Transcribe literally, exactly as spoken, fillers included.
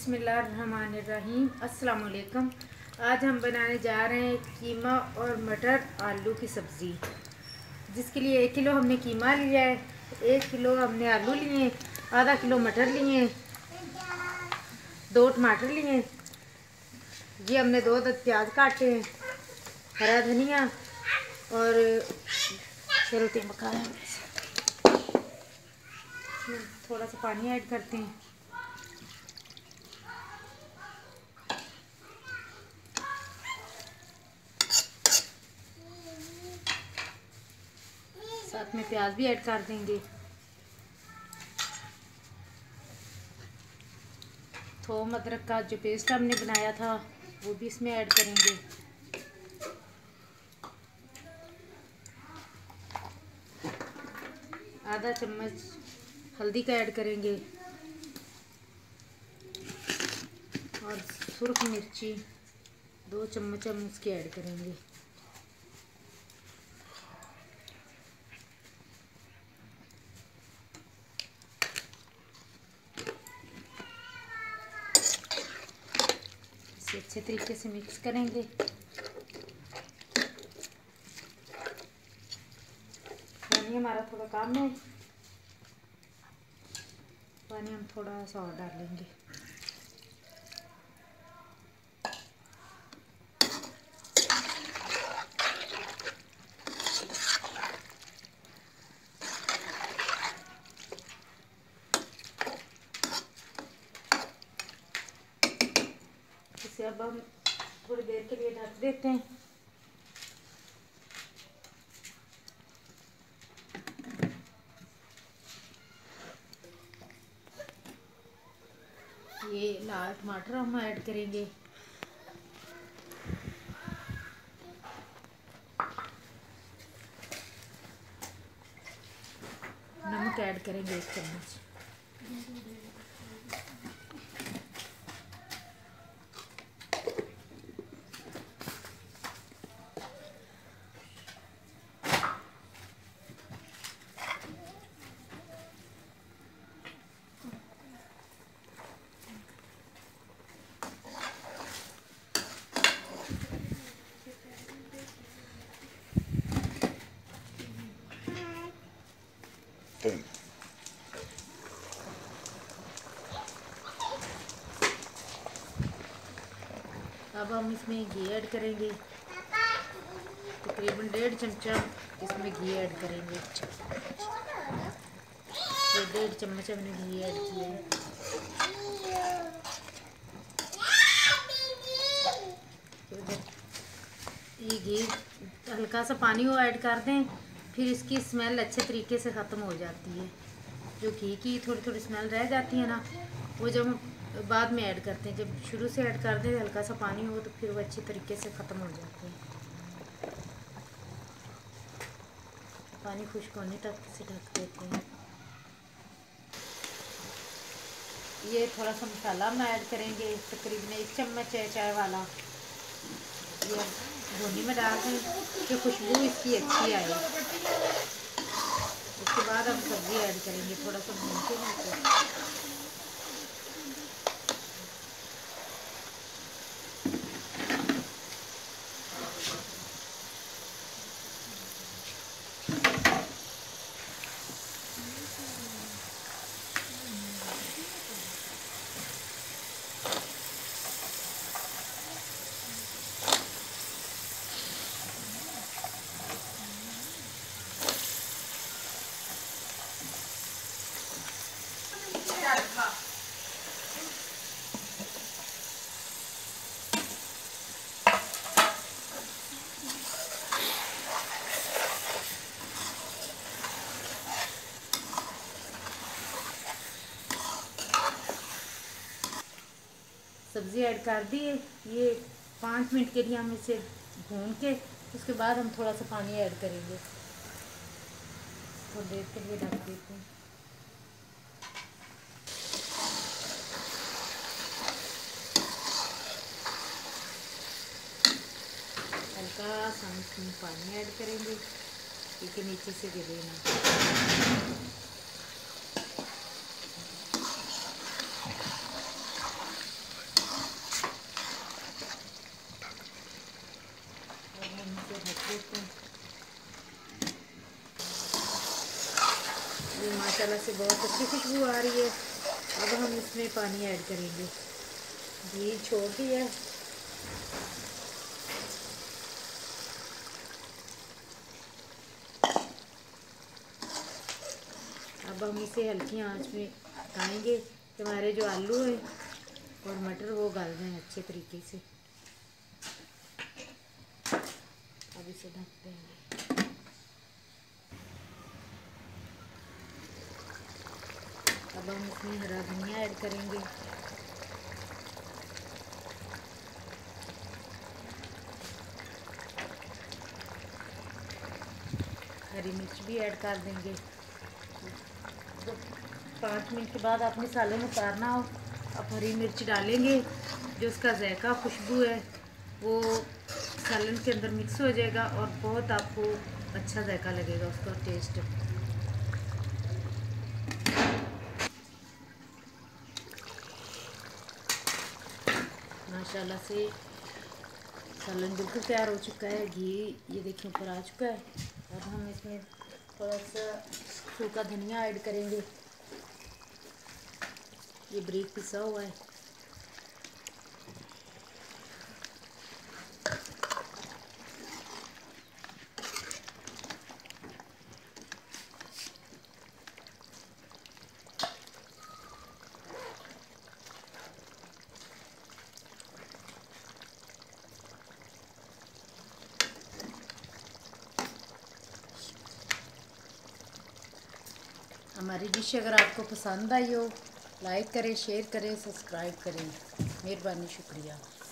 बिस्मिल्लाहिर्रहमानिर्रहीम। अस्सलाम वालेकुम। आज हम बनाने जा रहे हैं कीमा और मटर आलू की सब्ज़ी, जिसके लिए एक किलो हमने कीमा लिया है, एक किलो हमने आलू लिए, आधा किलो मटर लिए, दो टमाटर लिए, ये हमने दो दस प्याज काटे हैं, हरा धनिया और चलो टिमका है। थोड़ा सा पानी ऐड करते हैं। साथ में प्याज भी ऐड कर देंगे। थोम अदरक का जो पेस्ट हमने बनाया था वो भी इसमें ऐड करेंगे। आधा चम्मच हल्दी का ऐड करेंगे और सुर्ख मिर्ची दो चम्मच हम उसके ऐड करेंगे। इसे अच्छे तरीके से मिक्स करेंगे। पानी हमारा थोड़ा कम है, पानी हम थोड़ा सा और डालेंगे। इसे अब हम थोड़ी देर के लिए ढक देते हैं। ये लाल टमाटर हम ऐड करेंगे। नमक ऐड करेंगे एक चम्मच। अब हम इसमें घी ऐड करेंगे, तकरीबन डेढ़ चमचा इसमें घी ऐड करेंगे। ये डेढ़ चम्मच हमने घी ऐड किया है। ये घी हल्का सा पानी वो ऐड कर दें, फिर इसकी स्मेल अच्छे तरीके से ख़त्म हो जाती है। जो घी की थोड़ी थोड़ी स्मेल रह जाती है ना, वो जब बाद में ऐड करते हैं, जब शुरू से ऐड कर दें हल्का सा पानी हो तो फिर वो अच्छी तरीके से ख़त्म हो जाते हैं। पानी खुश्क होने तक इसे ढक देते हैं। ये थोड़ा सा मसाला हम ऐड करेंगे, तकरीबन एक चम्मच है चाय वाला। ये भुनी में डाल दें कि खुशबू इसकी अच्छी आए। उसके बाद हम सब्ज़ी ऐड करेंगे, थोड़ा सा भून के। सब्ज़ी ऐड कर दी है। ये पाँच मिनट के लिए हम इसे भून के उसके बाद हम थोड़ा सा पानी ऐड करेंगे। थोड़ी देर के लिए ढक देते हैं। हल्का सा हम पानी ऐड करेंगे क्योंकि नीचे से गिरे ना। दोस्तों। ये माशाल्लाह से बहुत अच्छी खुशबू आ रही है। अब हम इसमें पानी ऐड करेंगे। घी छोड़ दिया है। अब हम इसे हल्की आंच में पकाएंगे कि हमारे जो आलू हैं और मटर वो गल जाएं अच्छे तरीके से। अब इसे ढक देंगे। अब हम इसमें हरा धनिया ऐड करेंगे। हरी मिर्च भी ऐड कर देंगे। पाँच मिनट के बाद आपने सालन उतारना हो, आप हरी मिर्च डालेंगे, जो उसका जायका खुशबू है वो सालन के अंदर मिक्स हो जाएगा और बहुत आपको अच्छा जायका लगेगा उसका टेस्ट। माशाल्लाह से सालन बिल्कुल तैयार हो चुका है। घी ये देखिए ऊपर आ चुका है। अब हम इसमें थोड़ा सा सूखा धनिया ऐड करेंगे। ये बारीक पिसा हुआ है। हमारी डिश अगर आपको पसंद आई हो, लाइक करें, शेयर करें, सब्सक्राइब करें। मेहरबानी, शुक्रिया।